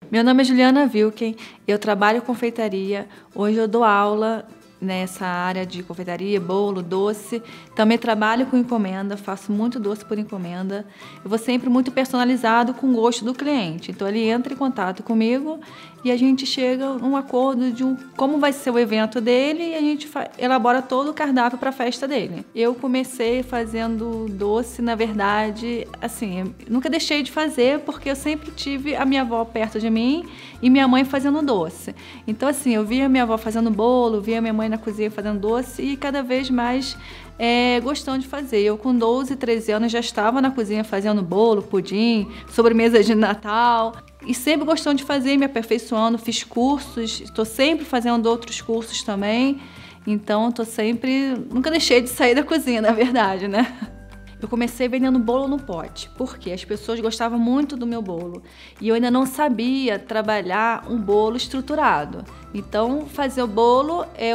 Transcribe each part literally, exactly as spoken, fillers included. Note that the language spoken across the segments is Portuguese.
Meu nome é Juliana Wilken, eu trabalho com confeitaria, hoje eu dou aula nessa área de confeitaria, bolo, doce, também trabalho com encomenda, faço muito doce por encomenda, eu vou sempre muito personalizado com o gosto do cliente, então ele entra em contato comigo e a gente chega a um acordo de um, como vai ser o evento dele e a gente elabora todo o cardápio para a festa dele. Eu comecei fazendo doce, na verdade, assim, nunca deixei de fazer porque eu sempre tive a minha avó perto de mim e minha mãe fazendo doce. Então, assim, eu via minha avó fazendo bolo, via minha mãe na cozinha fazendo doce e cada vez mais é, gostando de fazer. Eu com doze, treze anos já estava na cozinha fazendo bolo, pudim, sobremesa de Natal e sempre gostando de fazer, me aperfeiçoando, fiz cursos, estou sempre fazendo outros cursos também, então estou sempre, nunca deixei de sair da cozinha, na verdade, né? Eu comecei vendendo bolo no pote, porque as pessoas gostavam muito do meu bolo e eu ainda não sabia trabalhar um bolo estruturado. Então, fazer o bolo é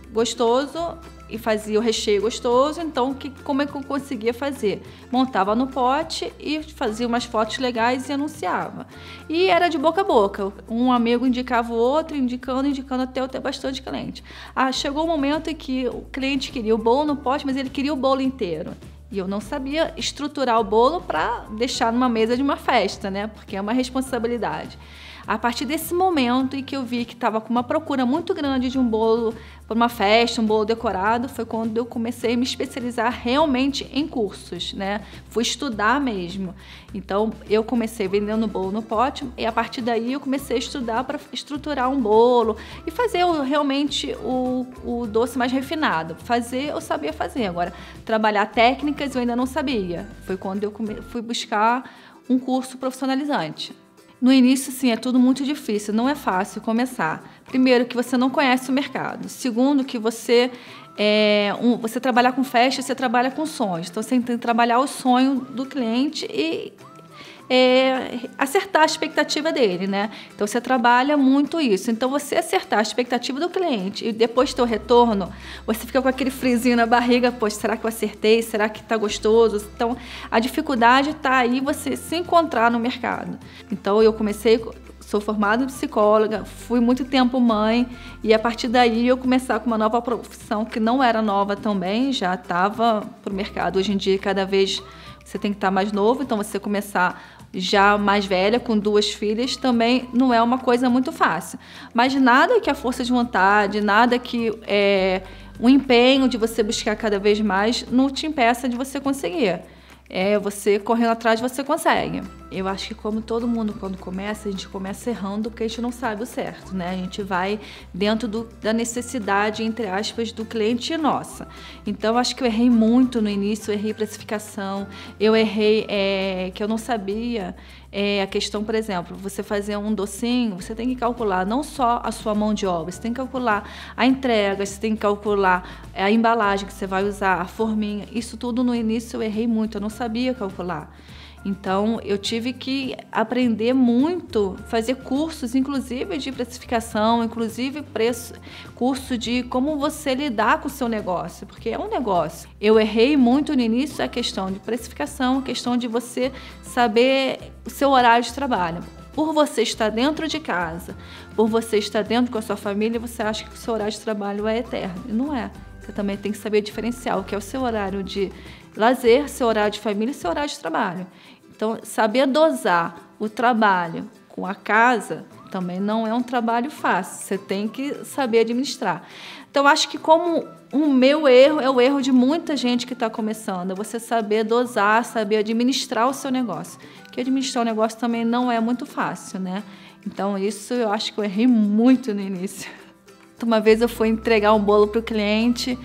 gostoso e fazia o recheio gostoso, então que, como é que eu conseguia fazer? Montava no pote e fazia umas fotos legais e anunciava. E era de boca a boca, um amigo indicava o outro, indicando, indicando até eu ter bastante cliente. Ah, chegou o momento em que o cliente queria o bolo no pote, mas ele queria o bolo inteiro. E eu não sabia estruturar o bolo para deixar numa mesa de uma festa, né? Porque é uma responsabilidade. A partir desse momento em que eu vi que estava com uma procura muito grande de um bolo para uma festa, um bolo decorado, foi quando eu comecei a me especializar realmente em cursos, né? Fui estudar mesmo. Então, eu comecei vendendo bolo no pote e a partir daí eu comecei a estudar para estruturar um bolo e fazer realmente o, o doce mais refinado. Fazer, eu sabia fazer. Agora, trabalhar técnicas eu ainda não sabia. Foi quando eu come, fui buscar um curso profissionalizante. No início, sim, é tudo muito difícil, não é fácil começar. Primeiro, que você não conhece o mercado. Segundo, que você, é, um, você trabalhar com festa, você trabalha com sonhos. Então, você tem que trabalhar o sonho do cliente e é, acertar a expectativa dele, né? Então, você trabalha muito isso. Então, você acertar a expectativa do cliente e depois ter o retorno, você fica com aquele friozinho na barriga, poxa, será que eu acertei? Será que tá gostoso? Então, a dificuldade está aí você se encontrar no mercado. Então, eu comecei... Sou formada em psicóloga, fui muito tempo mãe e a partir daí eu começar com uma nova profissão que não era nova também, já estava para o mercado. Hoje em dia, cada vez você tem que estar mais novo, então você começar já mais velha, com duas filhas, também não é uma coisa muito fácil. Mas nada que a força de vontade, nada que é, o empenho de você buscar cada vez mais não te impeça de você conseguir. É, você correndo atrás você consegue. Eu acho que como todo mundo quando começa, a gente começa errando porque a gente não sabe o certo, né? A gente vai dentro do, da necessidade, entre aspas, do cliente e nossa. Então, acho que eu errei muito no início, eu errei precificação, eu errei é, que eu não sabia é, a questão, por exemplo, você fazer um docinho, você tem que calcular não só a sua mão de obra, você tem que calcular a entrega, você tem que calcular a embalagem que você vai usar, a forminha, isso tudo no início eu errei muito, eu não sabia calcular. Então, eu tive que aprender muito, fazer cursos, inclusive de precificação, inclusive preço, curso de como você lidar com o seu negócio, porque é um negócio. Eu errei muito no início a questão de precificação, a questão de você saber o seu horário de trabalho. Por você estar dentro de casa, por você estar dentro com a sua família, você acha que o seu horário de trabalho é eterno. E não é. Você também tem que saber diferenciar o que é o seu horário de lazer, seu horário de família e seu horário de trabalho. Então, saber dosar o trabalho com a casa também não é um trabalho fácil. Você tem que saber administrar. Então, acho que como o meu erro é o erro de muita gente que está começando, é você saber dosar, saber administrar o seu negócio. Porque administrar o negócio também não é muito fácil, né? Então, isso eu acho que eu errei muito no início. Uma vez eu fui entregar um bolo para o cliente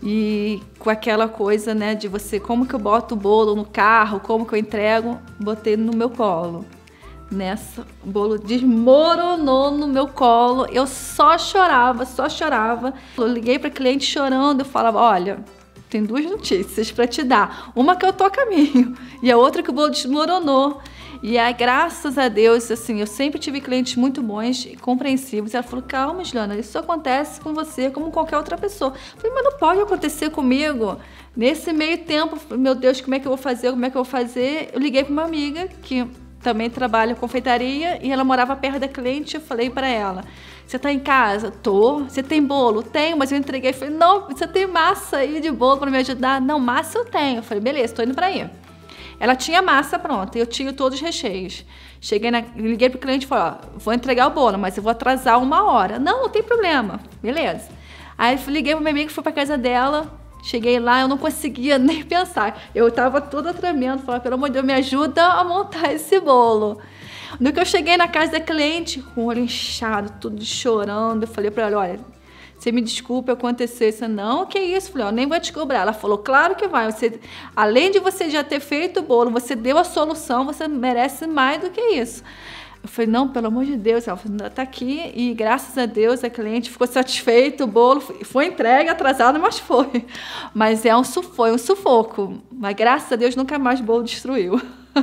e com aquela coisa, né, de você, como que eu boto o bolo no carro, como que eu entrego, botei no meu colo. Nessa, o bolo desmoronou no meu colo, eu só chorava, só chorava. Eu liguei para cliente chorando, eu falava, olha, tem duas notícias para te dar. Uma que eu tô a caminho e a outra que o bolo desmoronou. E aí, graças a Deus, assim, eu sempre tive clientes muito bons e compreensivos. Ela falou, calma, Juliana, isso acontece com você como qualquer outra pessoa. Eu falei, mas não pode acontecer comigo. Nesse meio tempo, meu Deus, como é que eu vou fazer, como é que eu vou fazer? Eu liguei para uma amiga que também trabalho com confeitaria e ela morava perto da cliente. Eu falei para ela: você tá em casa? Tô. Você tem bolo? Tenho, mas eu entreguei. Eu falei: não, você tem massa aí de bolo para me ajudar? Não, massa eu tenho. Eu falei: beleza, tô indo para aí. Ela tinha massa pronta e eu tinha todos os recheios. Cheguei na, liguei pro cliente e falei: ó, vou entregar o bolo, mas eu vou atrasar uma hora. Não, não tem problema. Beleza. Aí eu liguei pro meu amigo, fui pra casa dela. Cheguei lá, eu não conseguia nem pensar. Eu tava toda tremendo, falei: pelo amor de Deus, me ajuda a montar esse bolo. No que eu cheguei na casa da cliente, com o olho inchado, tudo chorando, eu falei pra ela: olha, você me desculpe, aconteceu isso. Não, que isso? Eu falei: ó, nem vou te cobrar. Ela falou: claro que vai. Você, além de você já ter feito o bolo, você deu a solução, você merece mais do que isso. Eu falei: não, pelo amor de Deus. Ela falou: tá aqui. E graças a Deus a cliente ficou satisfeita, o bolo foi entregue, atrasado, mas foi. Mas é um, foi um sufoco. Mas graças a Deus nunca mais o bolo destruiu.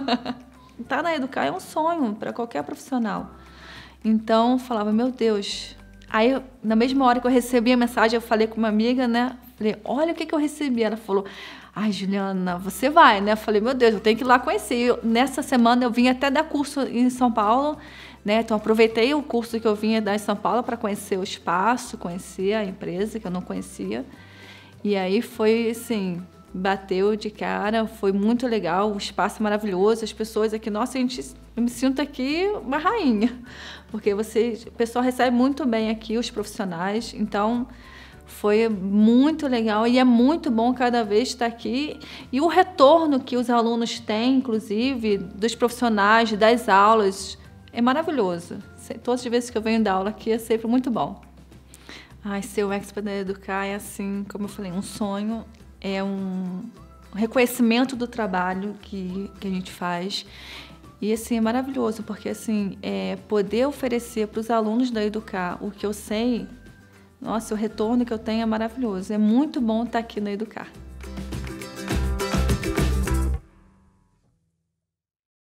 Tá na Educar é um sonho para qualquer profissional. Então eu falava: meu Deus. Aí, na mesma hora que eu recebi a mensagem, eu falei com uma amiga, né? Falei: olha o que, que eu recebi. Ela falou: ai, Juliana, você vai, né? Eu falei: meu Deus, eu tenho que ir lá conhecer. Eu, nessa semana eu vim até dar curso em São Paulo, né? Então aproveitei o curso que eu vinha dar em São Paulo para conhecer o espaço, conhecer a empresa que eu não conhecia. E aí foi assim, bateu de cara, foi muito legal, o espaço é maravilhoso, as pessoas aqui, nossa, a gente, eu me sinto aqui uma rainha, porque você, o pessoal recebe muito bem aqui, os profissionais, então foi muito legal e é muito bom cada vez estar aqui. E o retorno que os alunos têm, inclusive, dos profissionais, das aulas, é maravilhoso. Todas as vezes que eu venho dar aula aqui é sempre muito bom. Ai, ser o expert da Educar é assim, como eu falei, um sonho, é um reconhecimento do trabalho que, que a gente faz. E assim, é maravilhoso, porque assim, é, poder oferecer para os alunos da Educar o que eu sei, nossa, o retorno que eu tenho é maravilhoso. É muito bom estar aqui na Educar.